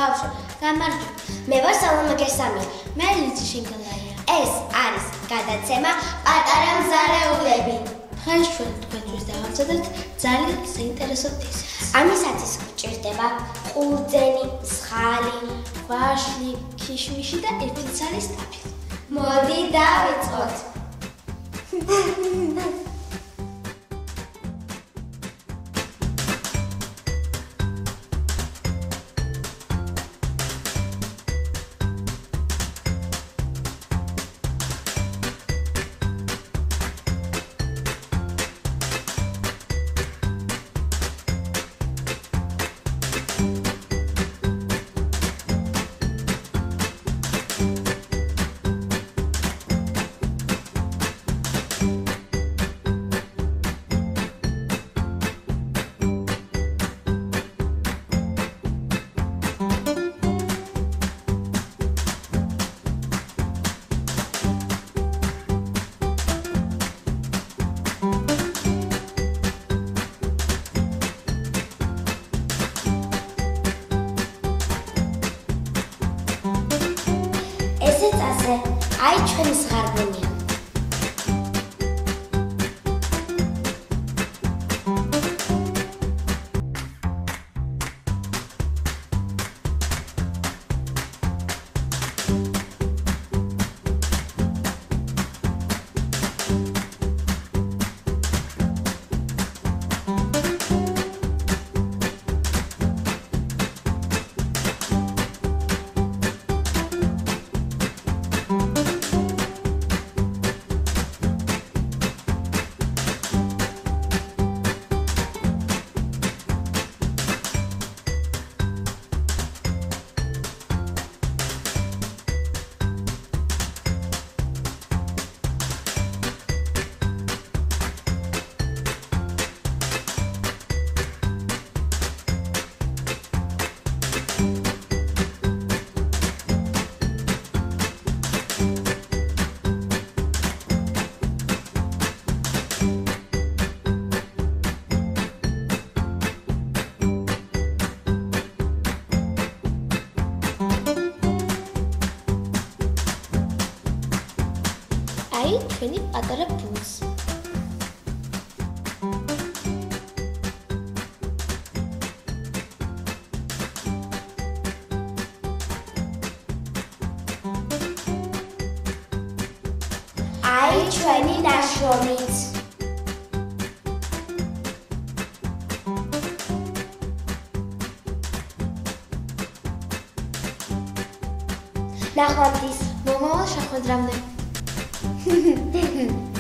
ბავშვო, გამარჯობა. მე ვარ სალომა გესამია. მე ლიცი შინგალაია. ეს არის გადაცემა პატარა მზარეულები. დღეს ჩვენ თქვენთვის დავამზადებთ ძალიან საინტერესო დესერტს. ამისათვის გვჭირდება ყურძენი, მსხალი, ვაშლი, ქიშმიში და 1 ცალი სტაფილი. მოდი დავიწყოთ. აი ჩვენი ზღარბენია. აი ჩვენი პატარა ბუნს. აი ჩვენი ნაშრომიც. ნახვამდის. მომავალ შეხვედრამდე.